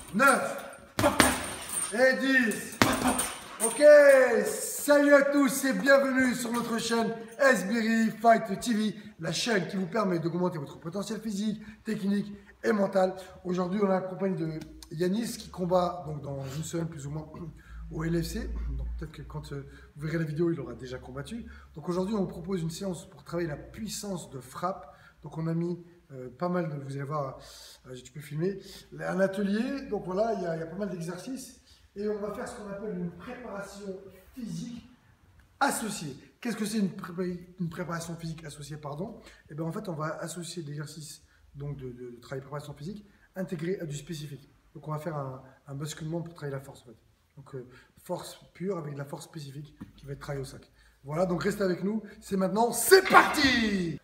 9 et 10. Ok, salut à tous et bienvenue sur notre chaîne Esbiri Fight TV, la chaîne qui vous permet d'augmenter votre potentiel physique, technique et mental. Aujourd'hui, on est accompagné de Yanis qui combat donc dans une semaine plus ou moins au LFC. Donc peut-être que quand vous verrez la vidéo, il aura déjà combattu. Donc aujourd'hui, on vous propose une séance pour travailler la puissance de frappe. Donc on a mis pas mal de, vous allez voir, tu peux filmer, un atelier. Donc voilà, il y a pas mal d'exercices. Et on va faire ce qu'on appelle une préparation physique associée. Qu'est-ce que c'est une préparation physique associée, pardon? Et bien en fait, on va associer l'exercice donc de travail de préparation physique intégré à du spécifique. Donc on va faire un basculement pour travailler la force. En fait. Donc force pure avec de la force spécifique qui va être travaillée au sac. Voilà, donc restez avec nous. C'est maintenant, c'est parti!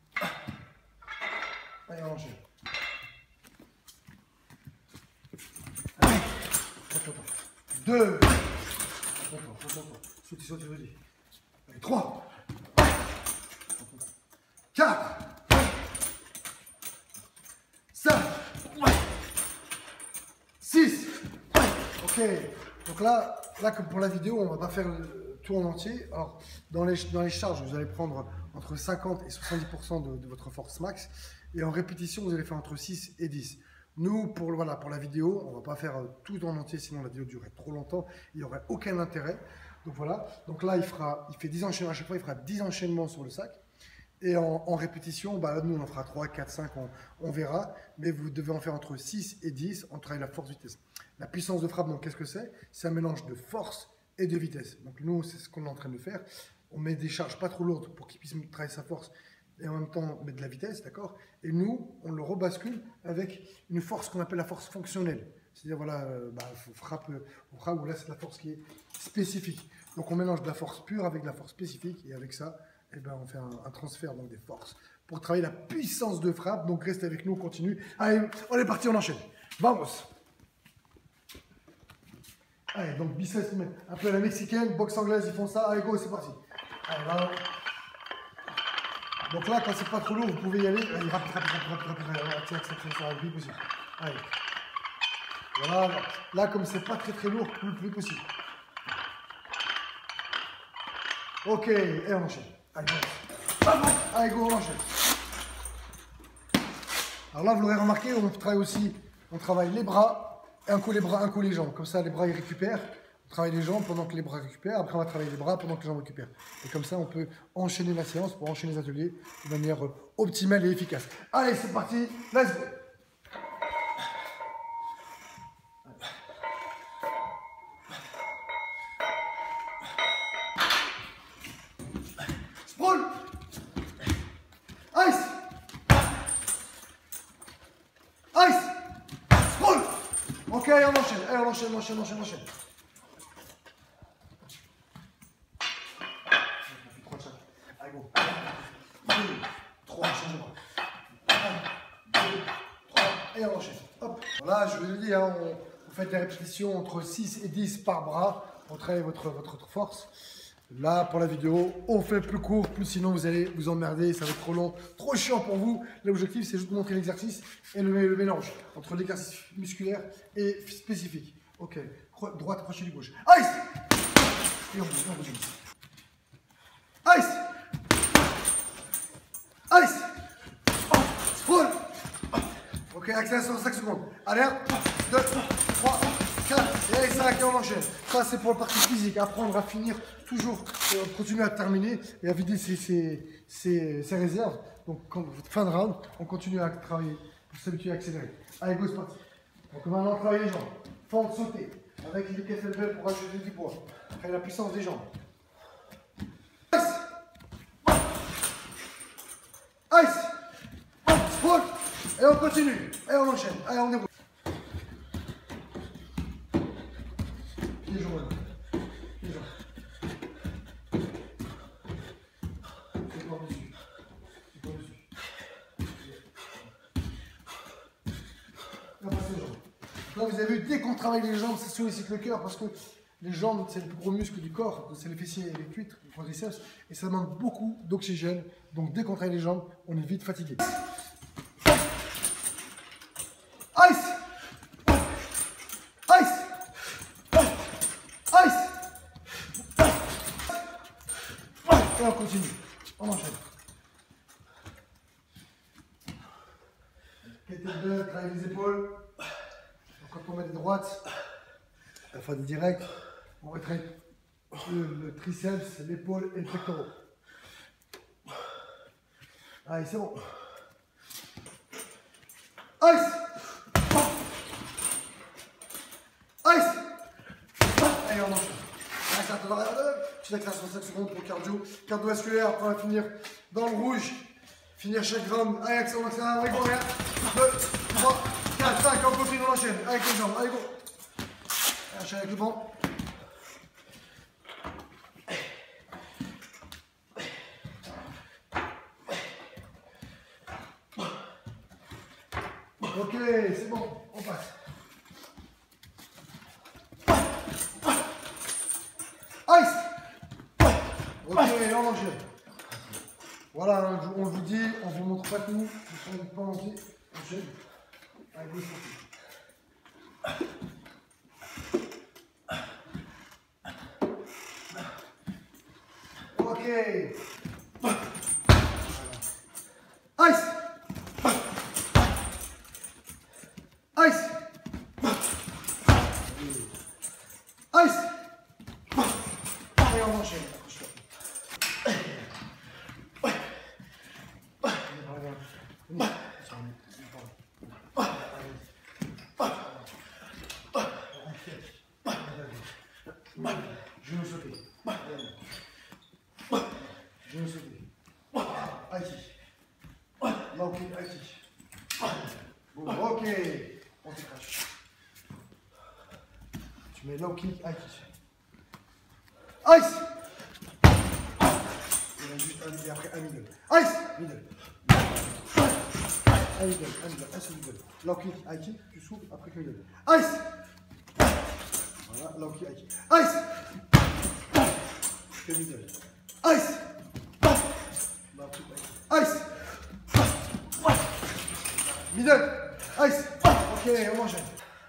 Allez, on enchaîne. Allez, attends. 2. Attends. Saute. Allez, 3. 4. 5. 6. Ok. Donc là, comme pour la vidéo, on va pas faire le tour en entier. Alors, dans les charges, vous allez prendre entre 50 et 70% de votre force max. Et en répétition, vous allez faire entre 6 et 10. Nous, pour la vidéo, on ne va pas faire tout en entier, sinon la vidéo durerait trop longtemps. Il n'y aurait aucun intérêt. Donc voilà. Donc là, il fait 10 enchaînements à chaque fois. Il fera 10 enchaînements sur le sac. Et en répétition, bah, nous, on en fera 3, 4, 5, on verra. Mais vous devez en faire entre 6 et 10. On travaille la force vitesse. La puissance de frappe, donc qu'est-ce que c'est? C'est un mélange de force et de vitesse. Donc nous, c'est ce qu'on est en train de faire. On met des charges pas trop lourdes pour qu'il puisse travailler sa force et en même temps mettre de la vitesse, d'accord? Et nous, on le rebascule avec une force qu'on appelle la force fonctionnelle. C'est-à-dire, voilà, on frappe, ou là, c'est la force qui est spécifique. Donc, on mélange de la force pure avec de la force spécifique. Et avec ça, eh ben, on fait un transfert donc, des forces pour travailler la puissance de frappe. Donc, restez avec nous, on continue. Allez, on est parti, on enchaîne. Vamos! Allez, donc biceps, un peu à la mexicaine, boxe anglaise, ils font ça. Allez, go, c'est parti. Allez, là. Donc là, quand c'est pas trop lourd, vous pouvez y aller. Allez, rapide. Tiens, ça va le plus possible. Allez. Voilà. Là, comme c'est pas très lourd, le plus possible. Ok, et on enchaîne. Allez, go, on enchaîne. Alors là, vous l'aurez remarqué, on travaille les bras. Un coup les bras, un coup les jambes. Comme ça, les bras, ils récupèrent. On travaille les jambes pendant que les bras récupèrent. Après, on va travailler les bras pendant que les jambes récupèrent. Et comme ça, on peut enchaîner la séance pour enchaîner les ateliers de manière optimale et efficace. Allez, c'est parti. Let's go. Sprawl. Ice. Sprawl. Ok, on enchaîne. Allez, on enchaîne. Allez, go. 2, 3, changement. 1, 2, 3, et on enchaîne. Hop. Voilà, je vous l'ai dit, hein, vous faites des répétitions entre 6 et 10 par bras pour travailler votre force. Là, pour la vidéo, on fait plus court, plus sinon vous allez vous emmerder, ça va être trop long, trop chiant pour vous. L'objectif, c'est juste de montrer l'exercice et le mélange entre l'exercice musculaire et spécifique. Ok, droite, crochet du gauche. Ice! Et on bouge. Ice! Sprawl! Ok, accélération 5 secondes. Allez, 1, 2, 3, 4, et allez, 5, et on enchaîne. Ça, c'est pour la partie physique. Apprendre à finir toujours, continuer à terminer et à vider ses réserves. Donc, fin de round, on continue à travailler pour s'habituer à accélérer. Allez, go, c'est parti. Donc, maintenant, on travaille les jambes. Fente, sauter. Avec les kettlebells pour ajouter du poids. Travailler la puissance des jambes. Sprawl. Et on continue. Et on enchaîne. Allez, on déroule. Les jambes. Là, vous avez vu, dès qu'on travaille les jambes, ça sollicite le cœur parce que les jambes, c'est le plus gros muscle du corps, c'est les fessiers et les cuites, les quadriceps, et ça demande beaucoup d'oxygène. Donc, dès qu'on travaille les jambes, on est vite fatigué. Ice! Et on continue. On enchaîne. Kettlebell, travaille les épaules. Donc, quand on met des droites, enfin des directs, on retraite le triceps, l'épaule et le pectoral. Allez, c'est bon. Ice! Ice! Allez, on enchaîne. Petite accélération 5 secondes pour cardio. Cardiovasculaire, après on va finir dans le rouge. Finir chaque round. Allez, accélère, avec go, regarde. 2, 3, 4, 5, on continue, on enchaîne. Avec les jambes, allez, go. Allez, enchaîne avec le banc. Ok, c'est bon, on passe. Ice! Ok, on enchaîne. Voilà, on vous dit, on vous montre pas tout, on ne pas entier. Enchaîne. Allez, ok. Ice! Ice! Ice! Et on enchaîne. Je vais sauter. Je vais sauter. Aïe. Là, ok, aïe. Bon, ok. On se crache. Tu mets low kick, high kick. Ice! Et après un middle. Ice! Middle. Un middle, un middle. Low kick, high kick, tu souffles après que middle. Ice! Voilà, low kick, high kick. Ice! Que middle. Ice! Low kick, high kick. Ice! Middle. Ice. Ok, on enchaîne.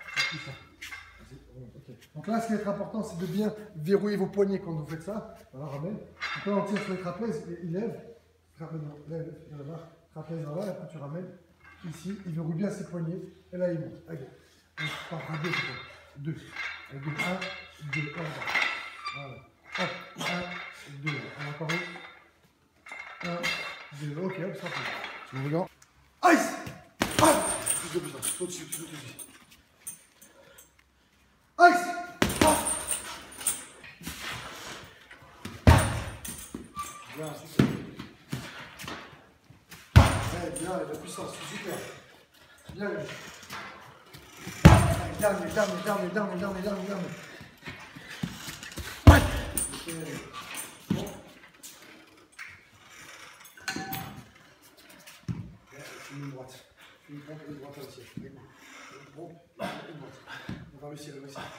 Donc là, ce qui va être important, c'est de bien verrouiller vos poignets quand vous faites ça. Voilà, ramène. Donc là, on tire sur les trapèzes, il lève. Trapèze là-bas. Trapèze là-bas, et après tu ramènes ici. Il verrouille bien ses poignets. Et là, il monte. Allez. Donc, par 2, c'est 2. 1, 2, 1, voilà. Hop, 1, 2. On va encore 1, 2. Ok, hop, ça fait. Tu me regardes. Ice! Plus de puissance, saute dessus, saute dessus. Ice! Bien, super. Ouais, bien, la puissance, c'est super. Bien, dernier. Ok, bon. Je mets une droite. Une pompe et une droite aussi. Une pompe et une droite. On va réussir.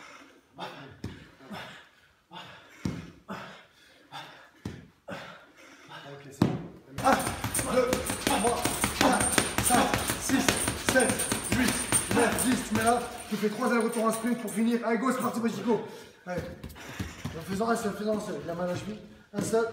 Ok, c'est bon. 1, 2, 3, 4, 5, 6, 7, 8, 9, 10. Tu mets là, tu fais 3 allers-retours en sprint pour finir. Allez, go, c'est parti, Chico. Allez. En faisant un seul, Il a mal à la cheville. Un seul.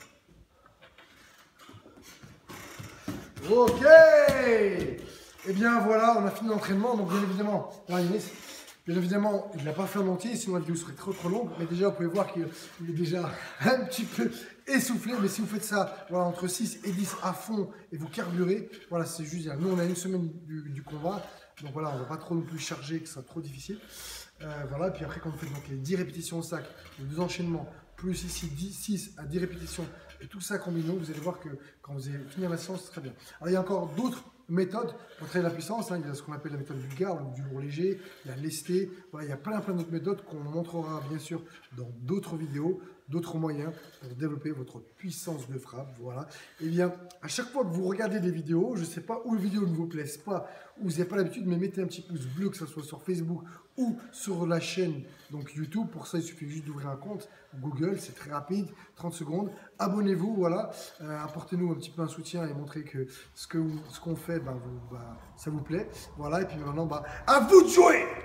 Ok. Et bien voilà, on a fini l'entraînement. Donc bien évidemment, il n'a pas fait en entier, sinon la vidéo serait trop longue. Mais déjà, vous pouvez voir qu'il est déjà un petit peu essoufflé. Mais si vous faites ça voilà, entre 6 et 10 à fond et vous carburez, voilà, c'est juste bien. Nous, on a une semaine du combat. Donc voilà, on ne va pas trop non plus charger, que ce soit trop difficile. Voilà, puis après, quand vous faites donc, les 10 répétitions au sac, les 2 enchaînements, plus ici 6 à 10 répétitions, et tout ça combiné, vous allez voir que quand vous allez finir la séance, c'est très bien. Alors, il y a encore d'autres méthodes pour travailler la puissance. Hein. Il y a ce qu'on appelle la méthode du gard, du lourd léger, il y a lesté. Voilà, il y a plein d'autres méthodes qu'on montrera bien sûr dans d'autres vidéos, d'autres moyens pour développer votre puissance de frappe. Voilà. Et bien, à chaque fois que vous regardez des vidéos, je ne sais pas où les vidéos ne vous plaisent pas, ou vous n'avez pas l'habitude, mais mettez un petit pouce bleu, que ce soit sur Facebook ou sur la chaîne donc YouTube. Pour ça, il suffit juste d'ouvrir un compte Google, c'est très rapide, 30 secondes. Abonnez-vous, voilà. Apportez-nous un petit peu un soutien et montrez que ce qu'on fait, ça vous plaît. Voilà, et puis maintenant, à vous de jouer!